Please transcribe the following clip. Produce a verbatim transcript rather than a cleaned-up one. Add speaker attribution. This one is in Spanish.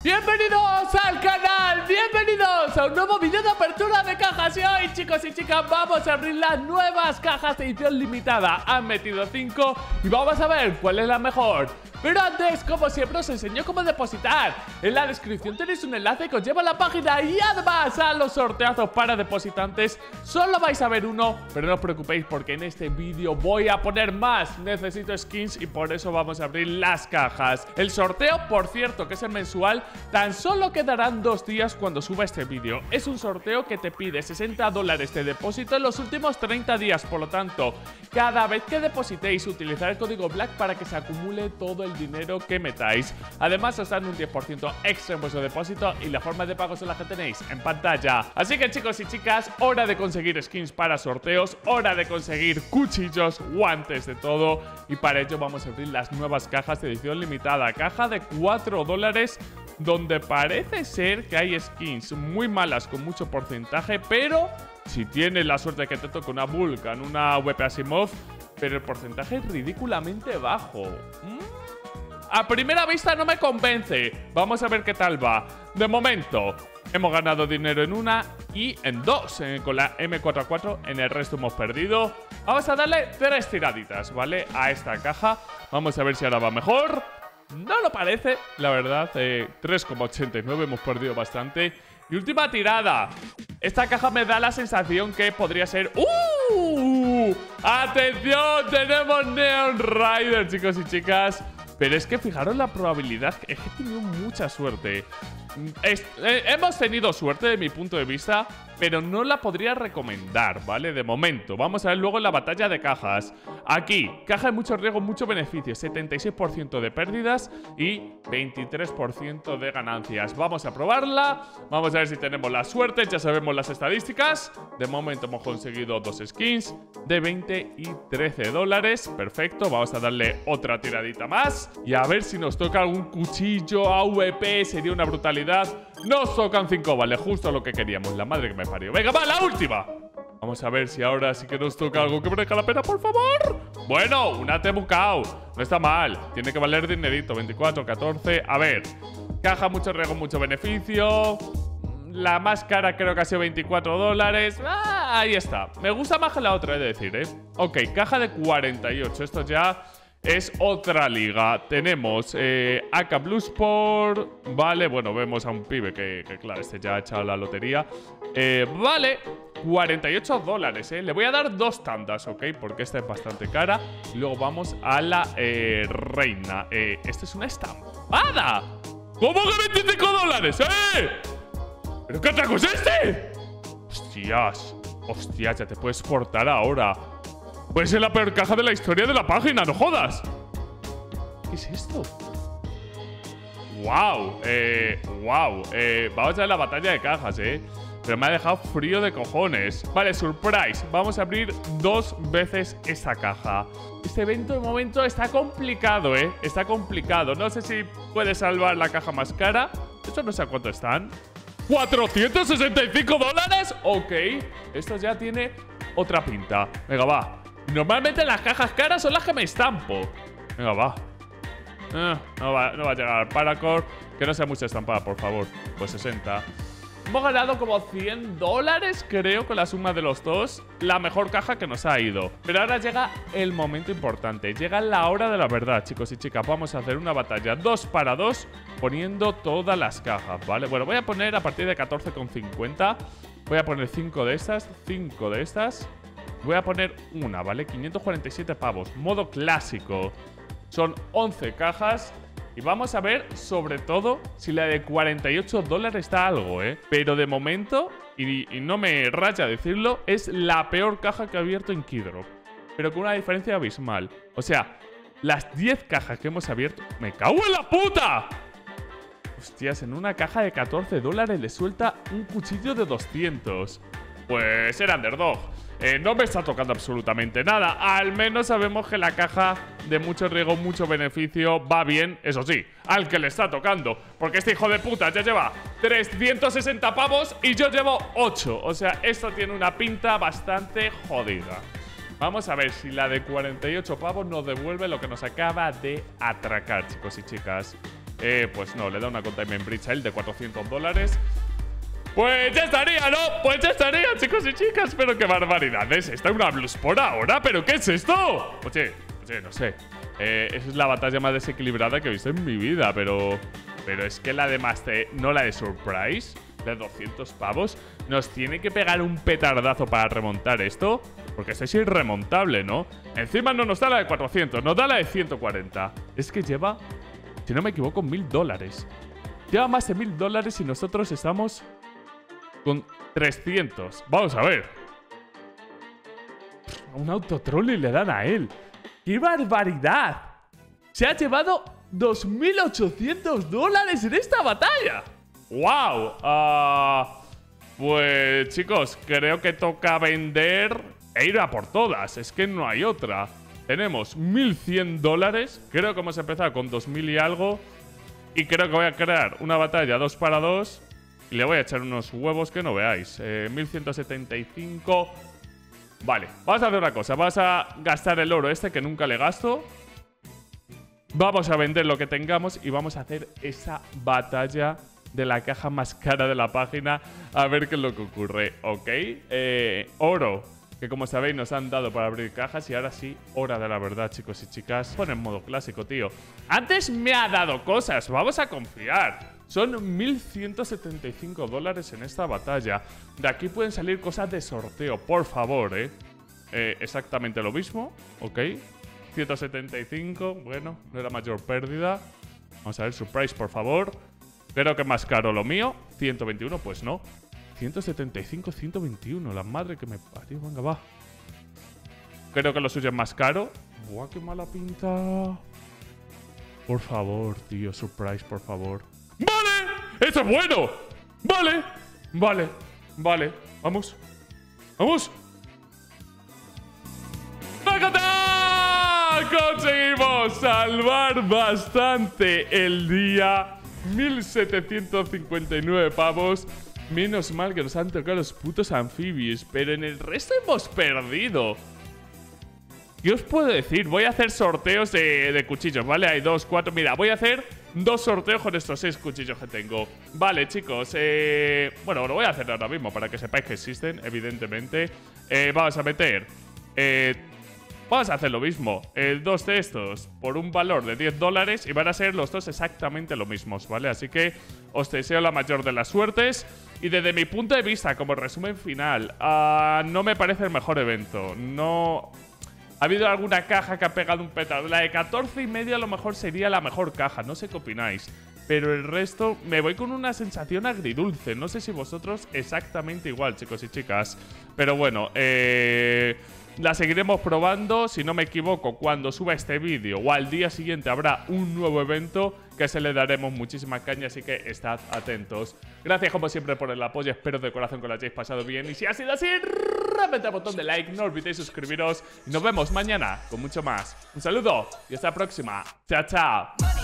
Speaker 1: Bienvenidos al canal, bienvenidos a un nuevo vídeo de apertura de cajas. Y hoy, chicos y chicas, vamos a abrir las nuevas cajas de edición limitada. Han metido cinco y vamos a ver cuál es la mejor. Pero antes, como siempre, os enseño cómo depositar. En la descripción tenéis un enlace que os lleva a la página y además a los sorteazos para depositantes. Solo vais a ver uno, pero no os preocupéis porque en este vídeo voy a poner más. Necesito skins y por eso vamos a abrir las cajas. El sorteo, por cierto, que es el mensual, tan solo quedarán dos días cuando suba este vídeo. Es un sorteo que te pide sesenta dólares de depósito en los últimos treinta días. Por lo tanto, cada vez que depositéis, utilizar el código BLACK para que se acumule todo el dinero que metáis. Además, os dan un diez por ciento extra en vuestro depósito y la forma de pago son las que tenéis en pantalla. Así que, chicos y chicas, hora de conseguir skins para sorteos, hora de conseguir cuchillos, guantes, de todo. Y para ello vamos a abrir las nuevas cajas de edición limitada. Caja de cuatro dólares, donde parece ser que hay skins muy malas con mucho porcentaje, pero si tienes la suerte de que te toque una Vulcan, una W P Asimov, pero el porcentaje es ridículamente bajo. ¿Mm? A primera vista no me convence. Vamos a ver qué tal va. De momento, hemos ganado dinero en una y en dos eh, con la M cuatro A cuatro. En el resto hemos perdido. Vamos a darle tres tiraditas, ¿vale? A esta caja. Vamos a ver si ahora va mejor. No lo parece, la verdad. eh, tres coma ochenta y nueve, hemos perdido bastante. Y última tirada. Esta caja me da la sensación que podría ser... ¡Uh! ¡Atención! Tenemos Neon Rider, chicos y chicas. Pero es que fijaros la probabilidad. Es que he tenido mucha suerte. Es, eh, hemos tenido suerte de mi punto de vista, pero no la podría recomendar, ¿vale? De momento. Vamos a ver luego en la batalla de cajas. Aquí, caja de mucho riesgo, mucho beneficio. setenta y seis por ciento de pérdidas y veintitrés por ciento de ganancias. Vamos a probarla. Vamos a ver si tenemos la suerte. Ya sabemos las estadísticas. De momento hemos conseguido dos skins de veinte y trece dólares. Perfecto. Vamos a darle otra tiradita más. Y a ver si nos toca algún cuchillo A V P. Sería una brutalidad. Nos tocan cinco, vale, justo lo que queríamos. La madre que me parió. Venga, va, la última. Vamos a ver si ahora sí que nos toca algo que merezca la pena, por favor. Bueno, una Temucao. No está mal. Tiene que valer dinerito. veinticuatro, catorce. A ver. Caja, mucho riesgo, mucho beneficio. La más cara creo que ha sido veinticuatro dólares. Ah, ahí está. Me gusta más que la otra, he de decir, ¿eh? Ok, caja de cuarenta y ocho. Esto ya... es otra liga. Tenemos eh, A K Blue Sport. Vale, bueno, vemos a un pibe que, que claro, este ya ha echado la lotería. eh, Vale, cuarenta y ocho dólares, eh. Le voy a dar dos tandas, ¿ok? Porque esta es bastante cara. Y luego vamos a la eh, reina. eh, Esta es una estampada. ¿Cómo que veinticinco dólares, eh? ¿Pero qué atraco es este? Hostias, hostias, ya te puedes portar ahora. Puede ser la peor caja de la historia de la página, no jodas. ¿Qué es esto? Wow, eh, wow eh, Vamos a ver la batalla de cajas, eh Pero me ha dejado frío de cojones. Vale, surprise. Vamos a abrir dos veces esta caja. Este evento de momento está complicado, eh Está complicado, no sé si puede salvar la caja más cara. Eso no sé a cuánto están. ¿cuatrocientos sesenta y cinco dólares? Ok, esto ya tiene otra pinta. Venga, va. Normalmente las cajas caras son las que me estampo. Venga, va. Eh, no va. No va a llegar Paracord. Que no sea mucha estampada, por favor. Pues sesenta. Hemos ganado como cien dólares, creo, con la suma de los dos. La mejor caja que nos ha ido. Pero ahora llega el momento importante. Llega la hora de la verdad, chicos y chicas. Vamos a hacer una batalla dos para dos, poniendo todas las cajas, ¿vale? Bueno, voy a poner a partir de catorce con cincuenta. Voy a poner cinco de estas, cinco de estas. Voy a poner una, ¿vale? quinientos cuarenta y siete pavos. Modo clásico. Son once cajas. Y vamos a ver, sobre todo, si la de cuarenta y ocho dólares está algo, ¿eh? Pero de momento, y, y no me raya decirlo, es la peor caja que he abierto en Keydrop. Pero con una diferencia abismal. O sea, las diez cajas que hemos abierto... ¡Me cago en la puta! Hostias, en una caja de catorce dólares le suelta un cuchillo de doscientos. Pues era underdog. Eh, no me está tocando absolutamente nada. Al menos sabemos que la caja de mucho riesgo, mucho beneficio va bien, eso sí, al que le está tocando. Porque este hijo de puta ya lleva trescientos sesenta pavos y yo llevo ocho. O sea, esto tiene una pinta bastante jodida. Vamos a ver si la de cuarenta y ocho pavos nos devuelve lo que nos acaba de atracar, chicos y chicas. eh, pues no, le da una containment breach a él de cuatrocientos dólares. Pues ya estaría, ¿no? Pues ya estaría, chicos y chicas. Pero qué barbaridad es esta, una blues por ahora. ¿Pero qué es esto? Oye, oye, no sé. Eh, esa es la batalla más desequilibrada que he visto en mi vida. Pero pero es que la de Master, no la de Surprise, de doscientos pavos, nos tiene que pegar un petardazo para remontar esto. Porque esto es irremontable, ¿no? Encima no nos da la de cuatrocientos, nos da la de ciento cuarenta. Es que lleva, si no me equivoco, mil dólares. Lleva más de mil dólares y nosotros estamos con trescientos. Vamos a ver. Un autotroll y le dan a él. ¡Qué barbaridad! Se ha llevado dos mil ochocientos dólares en esta batalla. ¡Wow! Uh, pues chicos, creo que toca vender e ir a por todas. Es que no hay otra. Tenemos mil cien dólares. Creo que hemos empezado con dos mil y algo. Y creo que voy a crear una batalla dos para dos. Y le voy a echar unos huevos que no veáis. Eh, mil ciento setenta y cinco. Vale, vamos a hacer una cosa. Vamos a gastar el oro este que nunca le gasto. Vamos a vender lo que tengamos y vamos a hacer esa batalla de la caja más cara de la página. A ver qué es lo que ocurre, ¿ok? Eh, oro, que como sabéis nos han dado para abrir cajas. Y ahora sí, hora de la verdad, chicos y chicas. Pon en modo clásico, tío. Antes me ha dado cosas, vamos a confiar. Son mil ciento setenta y cinco dólares en esta batalla. De aquí pueden salir cosas de sorteo, por favor, ¿eh? eh exactamente lo mismo, ¿ok? ciento setenta y cinco, bueno, no era mayor pérdida. Vamos a ver, surprise, por favor. Creo que es más caro lo mío. ciento veintiuno, pues no. ciento setenta y cinco, ciento veintiuno, la madre que me parió, venga, va. Creo que lo suyo es más caro. Buah, qué mala pinta. Por favor, tío, surprise, por favor. ¡Vale! ¡Eso es bueno! ¡Vale! Vale, vale. Vamos. ¡Vamos! ¡Tacatá! Conseguimos salvar bastante el día. mil setecientos cincuenta y nueve pavos. Menos mal que nos han tocado los putos anfibios. Pero en el resto hemos perdido. ¿Qué os puedo decir? Voy a hacer sorteos de, de cuchillos, ¿vale? Hay dos, cuatro. Mira, voy a hacer dos sorteos con estos seis cuchillos que tengo. Vale, chicos. Eh, bueno, lo voy a hacer ahora mismo para que sepáis que existen, evidentemente. Eh, vamos a meter... Eh, vamos a hacer lo mismo. El dos de estos por un valor de diez dólares. Y van a ser los dos exactamente lo mismos, ¿vale? Así que os deseo la mayor de las suertes. Y desde mi punto de vista, como resumen final, uh, no me parece el mejor evento. No... Ha habido alguna caja que ha pegado un petardo. La de catorce y medio a lo mejor sería la mejor caja. No sé qué opináis. Pero el resto me voy con una sensación agridulce. No sé si vosotros exactamente igual, chicos y chicas. Pero bueno, eh... la seguiremos probando. Si no me equivoco, cuando suba este vídeo o al día siguiente habrá un nuevo evento que se le daremos muchísima caña, así que estad atentos. Gracias como siempre por el apoyo, espero de corazón que lo hayáis pasado bien. Y si ha sido así, reventad el botón de like, no olvidéis suscribiros. Y nos vemos mañana con mucho más. Un saludo y hasta la próxima. Chao, chao.